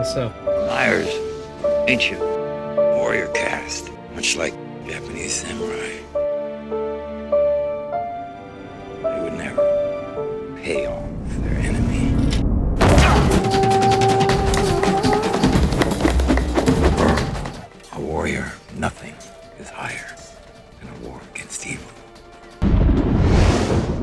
so? Liars, ain't you? Warrior caste, much like Japanese samurai. They would never pay off their enemy. A warrior, nothing is higher than a war against evil.